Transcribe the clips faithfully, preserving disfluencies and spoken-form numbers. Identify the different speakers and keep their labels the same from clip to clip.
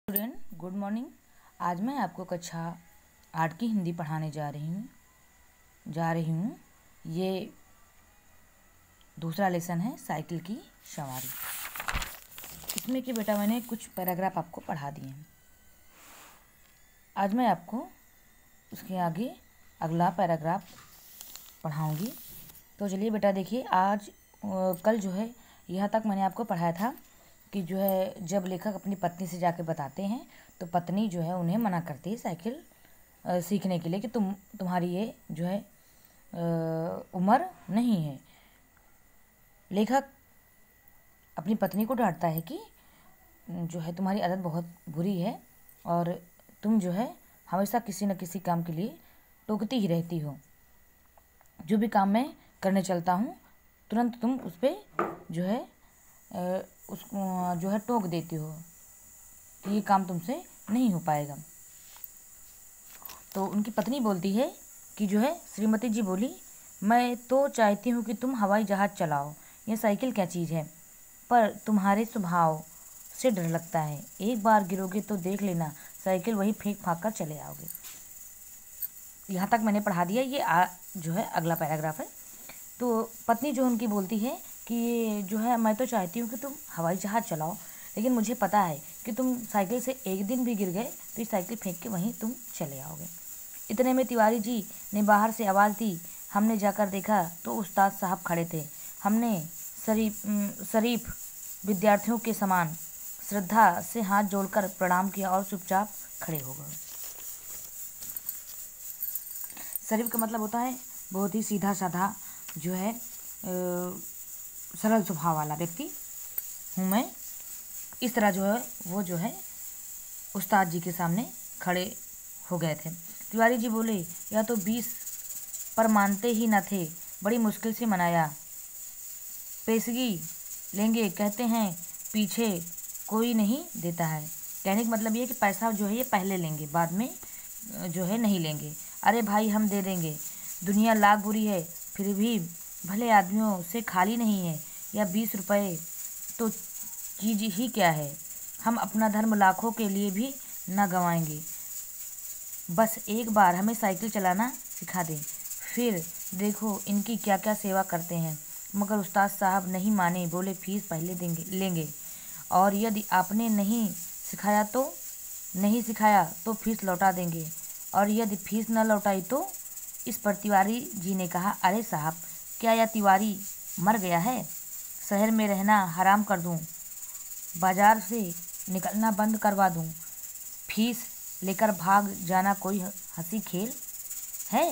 Speaker 1: Student good morning. आज मैं आपको कक्षा आठ की हिंदी पढ़ाने जा रही हूँ जा रही हूँ ये दूसरा लेसन है साइकिल की सवारी। इसमें कि बेटा मैंने कुछ पैराग्राफ आपको पढ़ा दिए हैं। आज मैं आपको उसके आगे अगला पैराग्राफ पढ़ाऊँगी। तो चलिए बेटा देखिए, आज कल जो है यहाँ तक मैंने आपको पढ़ाया था कि जो है जब लेखक अपनी पत्नी से जाके बताते हैं तो पत्नी जो है उन्हें मना करती है साइकिल सीखने के लिए कि तुम तुम्हारी ये जो है उम्र नहीं है। लेखक अपनी पत्नी को डांटता है कि जो है तुम्हारी आदत बहुत बुरी है और तुम जो है हमेशा किसी न किसी काम के लिए टोकती ही रहती हो। जो भी काम मैं करने चलता हूँ तुरंत तुम उस पर जो है उसको जो है टोक देती हो कि ये काम तुमसे नहीं हो पाएगा। तो उनकी पत्नी बोलती है कि जो है श्रीमती जी बोली, मैं तो चाहती हूँ कि तुम हवाई जहाज़ चलाओ, ये साइकिल क्या चीज़ है, पर तुम्हारे स्वभाव से डर लगता है। एक बार गिरोगे तो देख लेना साइकिल वही फेंक फाँक कर चले आओगे। यहाँ तक मैंने पढ़ा दिया। ये आ, जो है अगला पैराग्राफ है। तो पत्नी जो उनकी बोलती है कि जो है मैं तो चाहती हूँ कि तुम हवाई जहाज़ चलाओ, लेकिन मुझे पता है कि तुम साइकिल से एक दिन भी गिर गए तो ये साइकिल फेंक के वहीं तुम चले आओगे। इतने में तिवारी जी ने बाहर से आवाज़ दी। हमने जाकर देखा तो उस्ताद साहब खड़े थे। हमने शरीफ शरीफ विद्यार्थियों के समान श्रद्धा से हाथ जोड़कर प्रणाम किया और चुपचाप खड़े हो गए। शरीफ का मतलब होता है बहुत ही सीधा साधा जो है सरल स्वभाव वाला व्यक्ति हूँ मैं। इस तरह जो है वो जो है उस्ताद जी के सामने खड़े हो गए थे। तिवारी जी बोले, या तो बीस पर मानते ही न थे, बड़ी मुश्किल से मनाया। पेशगी लेंगे कहते हैं, पीछे कोई नहीं देता है। कहने का मतलब ये है कि पैसा जो है ये पहले लेंगे, बाद में जो है नहीं लेंगे। अरे भाई हम दे देंगे, दुनिया लाख बुरी है फिर भी भले आदमियों से खाली नहीं है। या बीस रुपये तो चीज़ ही क्या है, हम अपना धर्म लाखों के लिए भी न गंवाएंगे। बस एक बार हमें साइकिल चलाना सिखा दें, फिर देखो इनकी क्या क्या सेवा करते हैं। मगर उस्ताद साहब नहीं माने, बोले फीस पहले देंगे लेंगे और यदि आपने नहीं सिखाया तो नहीं सिखाया तो फीस लौटा देंगे, और यदि फीस न लौटाई तो। इस पर तिवारी जी ने कहा, अरे साहब क्या यह तिवारी मर गया है, शहर में रहना हराम कर दूं, बाजार से निकलना बंद करवा दूं, फीस लेकर भाग जाना कोई हंसी खेल है।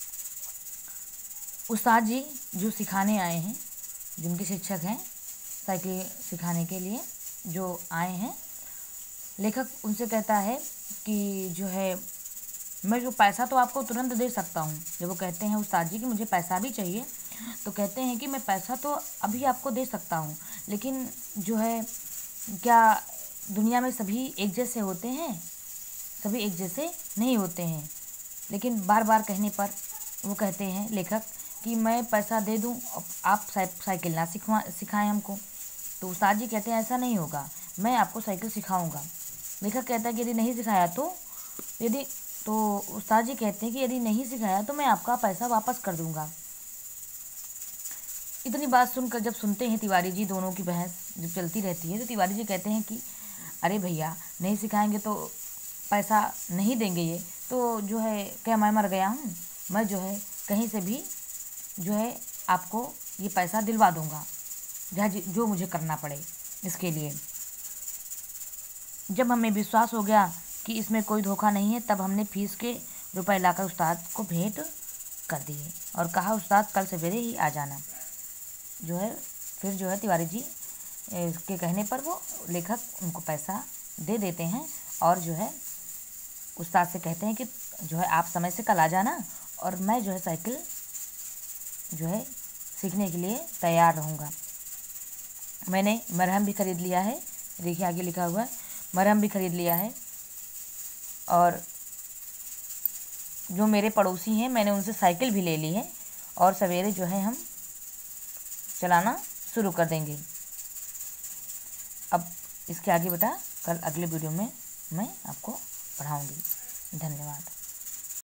Speaker 1: उस्ताद जी जो सिखाने आए हैं, जिनके शिक्षक हैं साइकिल सिखाने के लिए जो आए हैं, लेखक उनसे कहता है कि जो है मैं जो पैसा तो आपको तुरंत दे सकता हूँ। जब वो कहते हैं उस्ताद जी कि मुझे पैसा भी चाहिए, तो कहते हैं कि मैं पैसा तो अभी आपको दे सकता हूँ, लेकिन जो है क्या दुनिया में सभी एक जैसे होते हैं? सभी एक जैसे नहीं होते हैं। लेकिन बार बार कहने पर वो कहते हैं लेखक कि मैं पैसा दे दूँ, आप साइकिल ना सिखवा सिखाएं हमको। तो उस्ताद जी कहते हैं ऐसा नहीं होगा, मैं आपको साइकिल सिखाऊंगा। लेखक कहता है कि यदि नहीं सिखाया तो यदि तो उस्ताद जी कहते हैं कि यदि नहीं सिखाया तो मैं आपका पैसा वापस कर दूंगा। इतनी बात सुनकर जब सुनते हैं तिवारी जी, दोनों की बहस जब चलती रहती है, तो तिवारी जी कहते हैं कि अरे भैया नहीं सिखाएंगे तो पैसा नहीं देंगे, ये तो जो है क्या मैं मर गया हूँ? मैं जो है कहीं से भी जो है आपको ये पैसा दिलवा दूँगा, जहाँ जो मुझे करना पड़े इसके लिए। जब हमें विश्वास हो गया कि इसमें कोई धोखा नहीं है, तब हमने फीस के रुपए लाकर उस्ताद को भेंट कर दिए और कहा उस्ताद कल सवेरे ही आ जाना। जो है फिर जो है तिवारी जी के कहने पर वो लेखक उनको पैसा दे देते हैं और जो है उस्ताद से कहते हैं कि जो है आप समय से कल आ जाना और मैं जो है साइकिल जो है सीखने के लिए तैयार रहूँगा। मैंने मरहम भी ख़रीद लिया है, देखिए आगे लिखा हुआ है, मरहम भी ख़रीद लिया है, और जो मेरे पड़ोसी हैं मैंने उनसे साइकिल भी ले ली है और सवेरे जो है हम चलाना शुरू कर देंगे। अब इसके आगे बेटा कल अगले वीडियो में मैं आपको पढ़ाऊँगी। धन्यवाद।